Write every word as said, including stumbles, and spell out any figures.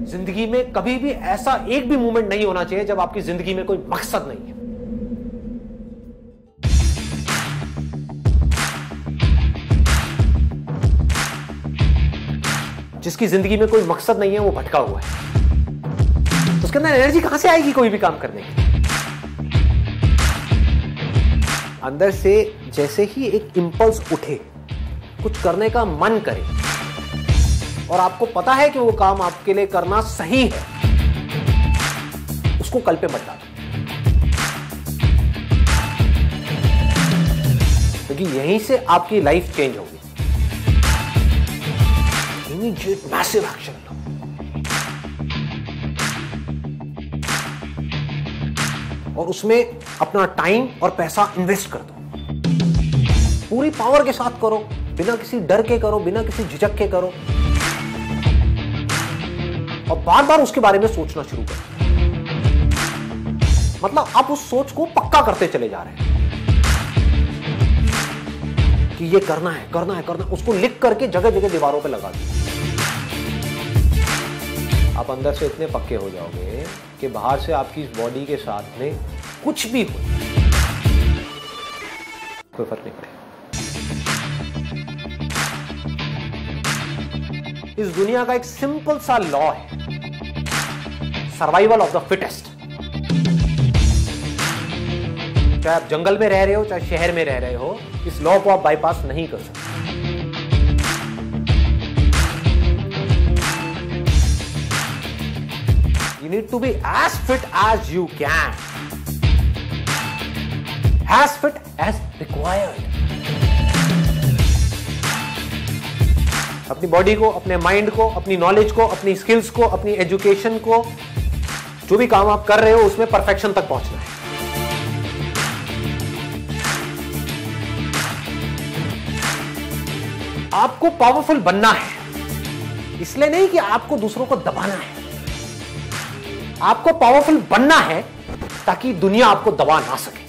जिंदगी में कभी भी ऐसा एक भी मोमेंट नहीं होना चाहिए जब आपकी जिंदगी में कोई मकसद नहीं है। जिसकी जिंदगी में कोई मकसद नहीं है वो भटका हुआ है। तो उसके अंदर एनर्जी कहां से आएगी कोई भी काम करने की? अंदर से जैसे ही एक इंपल्स उठे, कुछ करने का मन करे और आपको पता है कि वो काम आपके लिए करना सही है, उसको कल पे मत डालो, क्योंकि यहीं से आपकी लाइफ चेंज होगी। इमीडिएट मैसिव एक्शन लो। और उसमें अपना टाइम और पैसा इन्वेस्ट कर दो, पूरी पावर के साथ करो, बिना किसी डर के करो, बिना किसी झिझक के करो, और बार बार उसके बारे में सोचना शुरू करो। मतलब आप उस सोच को पक्का करते चले जा रहे हैं कि ये करना है करना है करना है। उसको लिख करके जगह जगह दीवारों पे लगा दो। आप अंदर से इतने पक्के हो जाओगे कि बाहर से आपकी बॉडी के साथ में कुछ भी हो, कोई फर्क नहीं पड़ेगा। इस दुनिया का एक सिंपल सा लॉ है, सर्वाइवल ऑफ द फिटेस्ट। चाहे आप जंगल में रह रहे हो, चाहे शहर में रह रहे हो, इस लॉ को आप बाईपास नहीं कर सकते। You need to be as fit as you can, as fit as required. अपनी बॉडी को, अपने माइंड को, अपनी नॉलेज को, अपनी स्किल्स को, अपनी एजुकेशन को, जो भी काम आप कर रहे हो उसमें परफेक्शन तक पहुंचना है। आपको पावरफुल बनना है, इसलिए नहीं कि आपको दूसरों को दबाना है। आपको पावरफुल बनना है ताकि दुनिया आपको दबा ना सके।